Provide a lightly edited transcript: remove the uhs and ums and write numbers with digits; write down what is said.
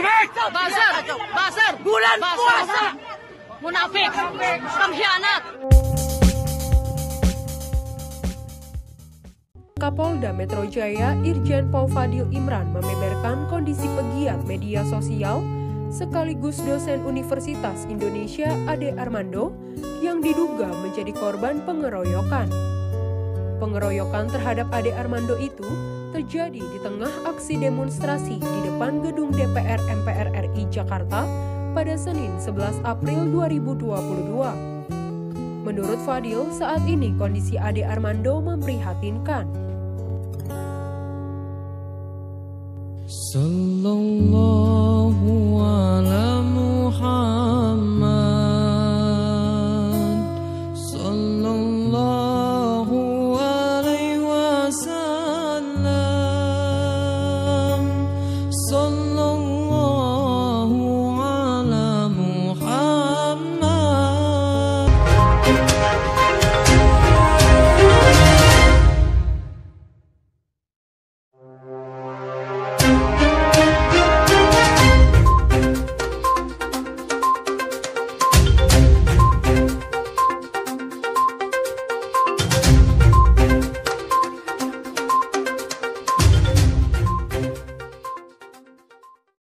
Basar, bulan puasa, munafik, pengkhianat. Kapolda Metro Jaya Irjen Pol Fadil Imran membeberkan kondisi pegiat media sosial sekaligus dosen Universitas Indonesia Ade Armando yang diduga menjadi korban pengeroyokan. Pengeroyokan terhadap Ade Armando itu terjadi di tengah aksi demonstrasi di depan gedung DPR MPR RI Jakarta pada Senin 11 April 2022. Menurut Fadil, saat ini kondisi Ade Armando memprihatinkan. Sallallahu